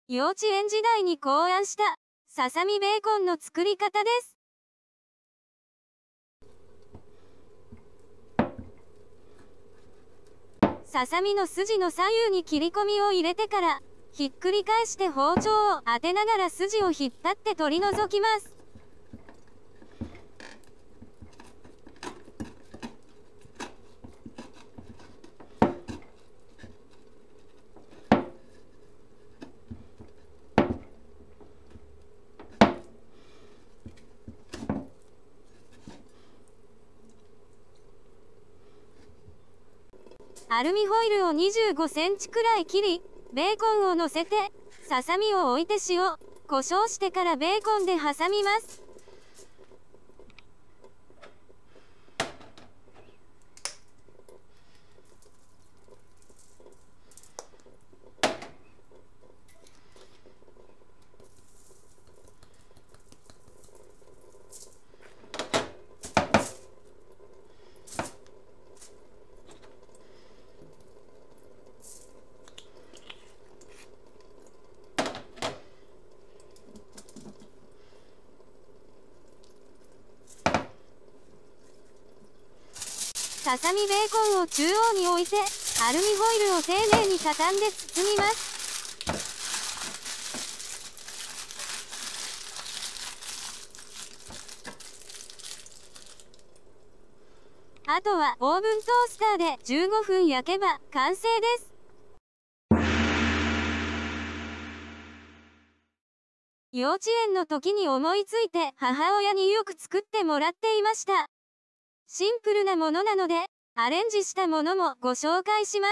幼稚園時代に考案した、ささみベーコンの作り方です。ささみの筋の左右に切り込みを入れてから、ひっくり返して包丁を当てながら筋を引っ張って取り除きます。アルミホイルを25センチくらい切り、ベーコンを乗せて、ささみを置いて塩、胡椒してからベーコンで挟みます。ささみベーコンを中央に置いて、アルミホイルを丁寧に畳んで包みます。あとはオーブントースターで15分焼けば完成です。幼稚園の時に思いついて母親によく作ってもらっていました。シンプルなものなので、アレンジしたものもご紹介します。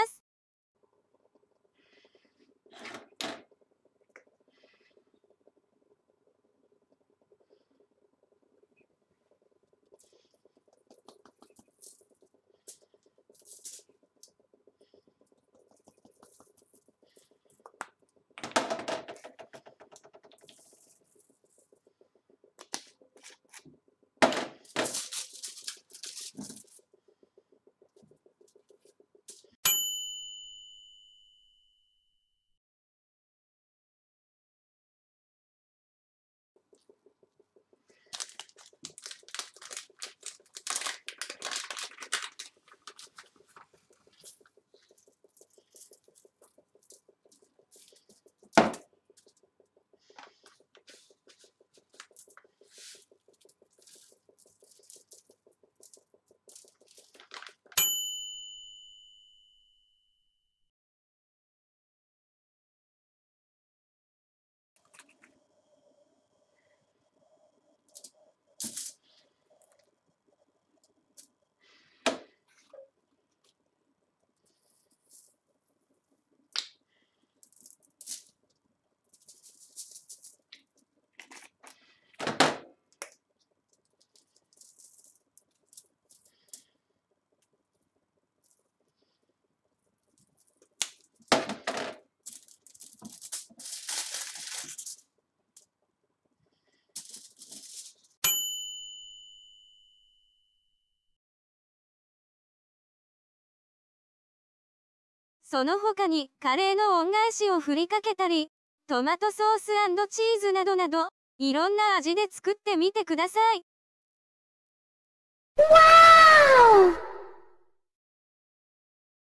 その他にカレーの恩返しを振りかけたり、トマトソース&チーズなどなど、いろんな味で作ってみてください。わーお！